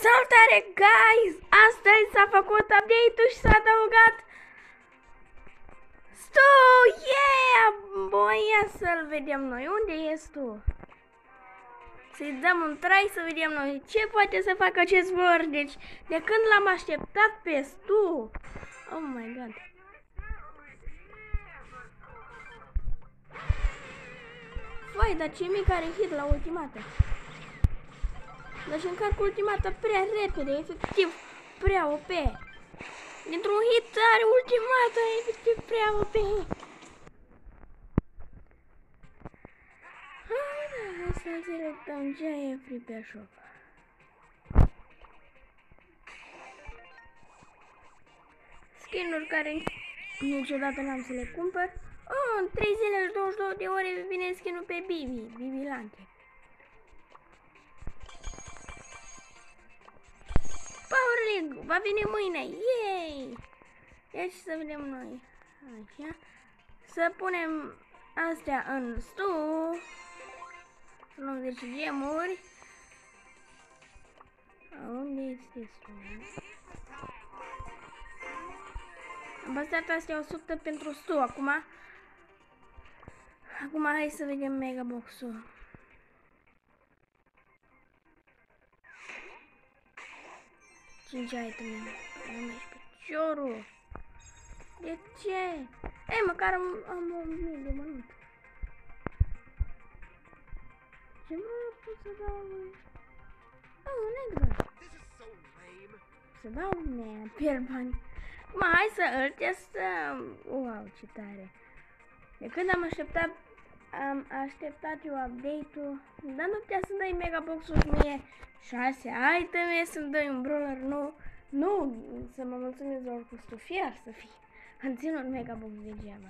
Salutare, guys! Astăzi s-a făcut update-ul și s-a adăugat Stu! Yeah! Băi, ia să-l vedem noi. Unde ești tu? Să-i dăm un try să vedem noi ce poate să facă acest vor. Deci, de când l-am așteptat pe Stu. Oh my god. Vai, dar ce mic are hit la ultimată. Deci încarc ultimata prea repede, efectiv prea OP. Dintr-un hit are ultimata, efectiv prea OP. Hai să selectăm ce e free pe shop. Skin-uri care niciodată n-am să le cumpăr. Oh, în 3 zile și 22 de ore vine skin-ul pe Bibi Lante. Power League va veni mâine, yay! Deci să vedem noi, așa, să punem astea în Stu, să luăm 10 gemuri. Unde este Stu? Am păstrat astea 100 pentru Stu, acum hai să vedem Megabox-ul. 5 iteme, am aici pe ciorul. De ce? Ei, măcar am 1000 de mănânc. Ce mă pot să dau? Oh, un Edgar. Să dau nea, pierd bani. Acum hai să îl testăm. Wow, ce tare. De când am așteptat eu update-ul, dar nu putea să dai Megabox-ul mie 6 iteme, să-mi dai un brawler nou. Nu, să mă mulțumesc doar cu stufiar să fie. Am ținut Megabox degeaba.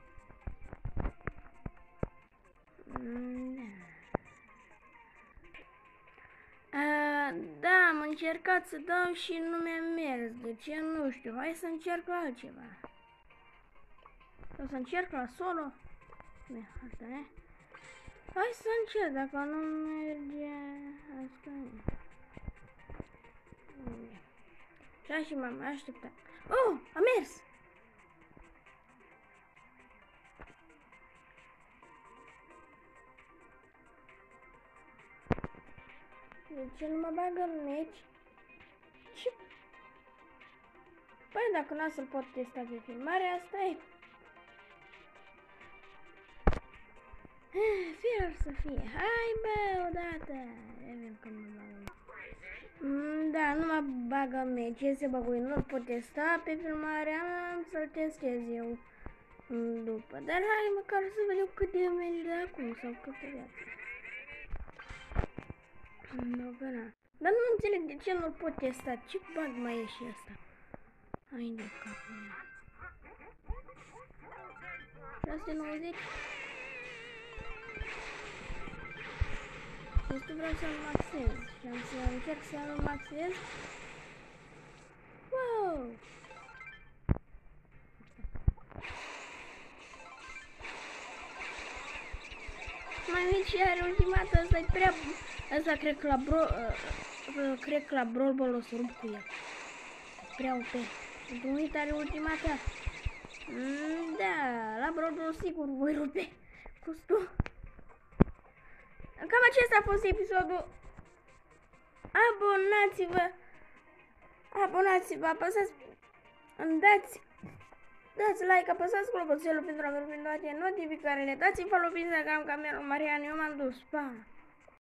Da, am încercat să dau și nu mi-a mers. De ce? Nu știu. Hai să încerc la altceva. Sau să încerc la solo? Asta e. Hai să încerc, dacă nu merge, asta e. Așa și m-am așteptat. Oh, a mers! De ce nu mă bagă în meci? Ce? Păi dacă nu să-l pot testa pe filmare, asta e. Fier să fie. Hai bă, odată. Revin că mă bagă. Da, nu mă bagă în meci. Este băgui, nu-l pot testa pe filmare. Am să-l testez eu după. Dar hai măcar să vedem cât de meri de acum sau câte viață. Nu, că na. Dar nu înțeleg de ce nu-l pot testa. Ce bug mai e și asta? Hai de capul meu. 690. Este vreau să-l maxez și am să încerc să-l maxez. Wow! Mai mici are ultimata, asta e prea... Asta cred că la Brawl Ball o să rup cu el. Prea OP. Într-un hit are ultimata. Da, la Brawl Ball sigur voi rupe cu Stu. Cam acesta a fost episodul. Abonați-vă, apăsați, dați like, apăsați clopoțelul pentru a vă primi toate notificările, dați-mi follow pe Instagram, Marian, eu m-am dus, pa!